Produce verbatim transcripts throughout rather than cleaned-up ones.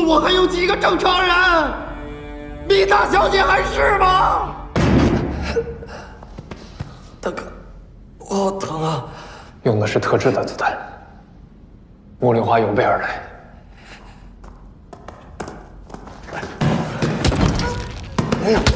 我还有几个正常人？米大小姐还是吗？ 大哥，我好疼啊！ 用的是特制的子弹，茉莉花有备而来。 哎呀！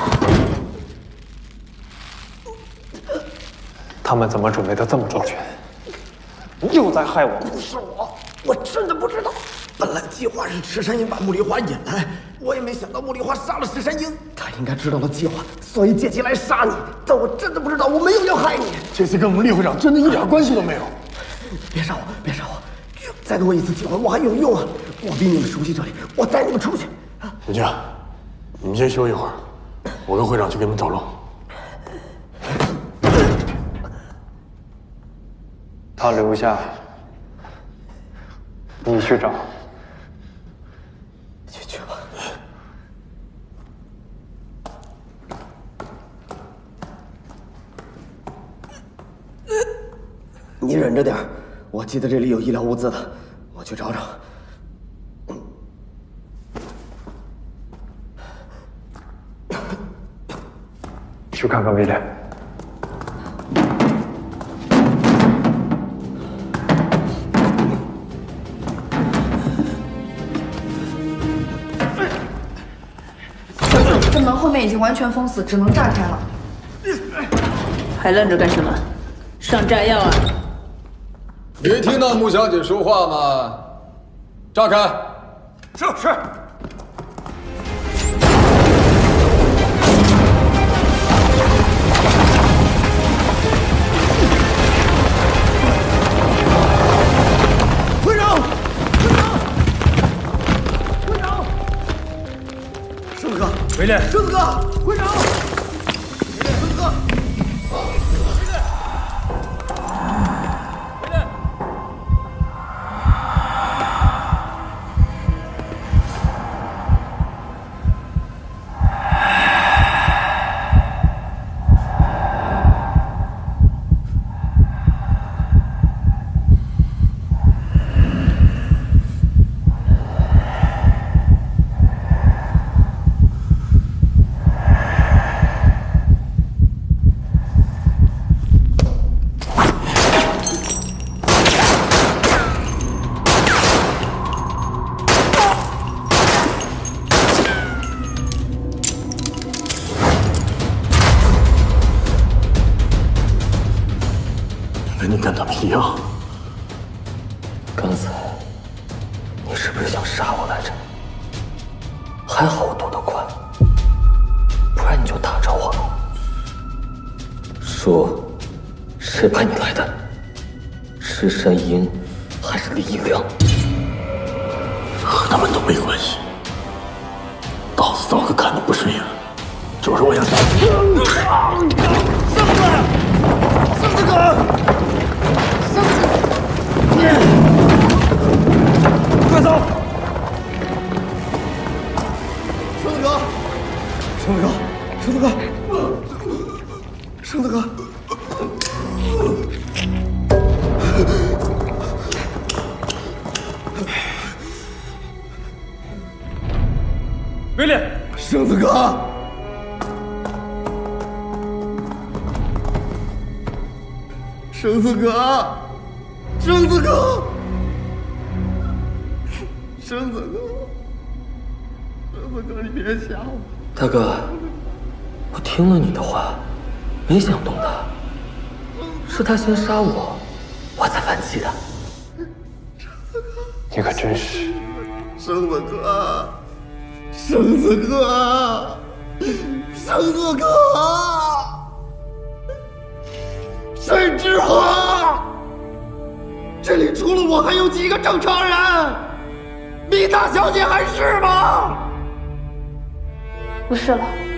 他们怎么准备的这么周全？又在害我！ 不是我，我真的不知道。本来计划是池山鹰把茉莉花引来，我也没想到茉莉花杀了池山鹰。他应该知道了计划，所以借机来杀你。但我真的不知道，我没有要害你。 这次跟我们厉会长真的一点关系都没有。 别杀我，别杀我！再给我一次机会，我还有用啊！我比你们熟悉这里，我带你们出去。 小静，你们先休一会儿，我跟会长去给你们找路。 他留下，你去找。 去去吧。你忍着点，我记得这里有医疗物资的，我去找找。 去看看威廉。 这门后面已经完全封死，只能炸开了。 还愣着干什么？上炸药啊！ 没听到穆小姐说话吗？炸开！ 是是。 会长，会长，会长，生子哥， 威廉， 生子哥，会长，生子哥。 你跟他们一样。 刚才你是不是想杀我来着？还好我躲得快，不然你就打着我了。说，谁派你来的？是山鹰，还是李一良？ 和他们都没关系。老子早就看你不顺眼了，就是我想杀你。 生子，生子哥。快走！生子哥，生子哥，生子哥，生子哥， 威廉， 生子哥，生子哥，生子哥。生子哥，生子哥，你别吓我！ 大哥，我听了你的话，没想动他，是他先杀我，我才反击的。 你可真是…… 生子哥，生子哥，生子哥，沈之和，这里除了我还有几个正常人？米大小姐还是吗？ 不是了。